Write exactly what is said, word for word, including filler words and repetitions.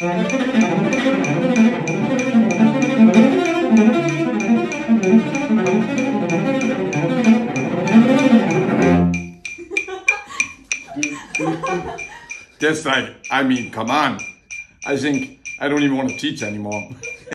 That's like, I mean, come on. I think I don't even want to teach anymore.